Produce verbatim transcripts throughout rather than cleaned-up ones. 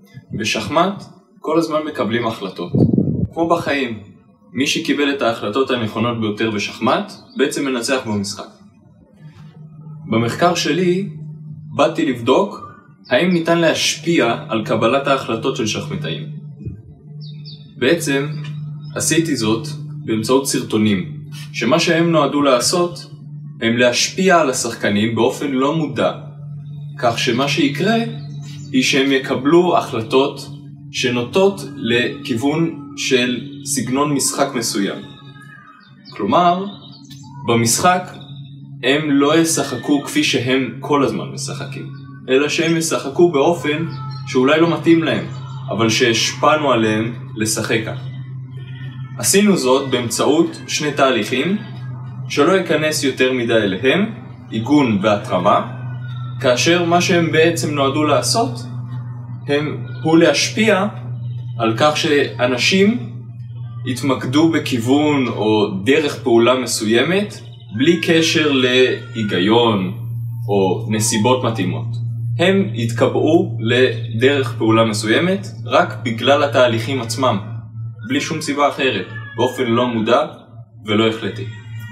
בשחמט כל הזמן מקבלים החלטות. כמו בחיים, מי שקיבל את ההחלטות הנכונות ביותר בשחמט בעצם מנצח במשחק. במחקר שלי באתי לבדוק האם ניתן להשפיע על קבלת ההחלטות של שחמטאים. בעצם עשיתי זאת באמצעות סרטונים, שמה שהם נועדו לעשות הם להשפיע על השחקנים באופן לא מודע, כך שמה שיקרה היא שהם יקבלו החלטות שנוטות לכיוון של סגנון משחק מסוים. כלומר, במשחק הם לא ישחקו כפי שהם כל הזמן משחקים, אלא שהם ישחקו באופן שאולי לא מתאים להם, אבל שהשפענו עליהם לשחק כך. עשינו זאת באמצעות שני תהליכים שלא ייכנס יותר מדי אליהם, עיגון והתרמה, כאשר מה שהם בעצם נועדו לעשות הם הוא להשפיע על כך שאנשים יתמקדו בכיוון או דרך פעולה מסוימת בלי קשר להיגיון או נסיבות מתאימות. הם יתקבעו לדרך פעולה מסוימת רק בגלל התהליכים עצמם, בלי שום סיבה אחרת, באופן לא מודע ולא החלטי.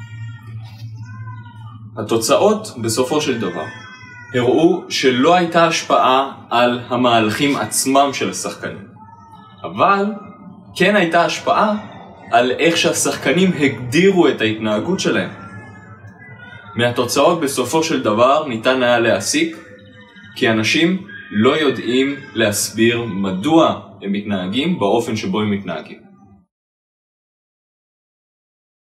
התוצאות בסופו של דבר הראו שלא הייתה השפעה על המהלכים עצמם של השחקנים, אבל כן הייתה השפעה על איך שהשחקנים הגדירו את ההתנהגות שלהם. מהתוצאות בסופו של דבר ניתן היה להסיק כי אנשים לא יודעים להסביר מדוע הם מתנהגים באופן שבו הם מתנהגים.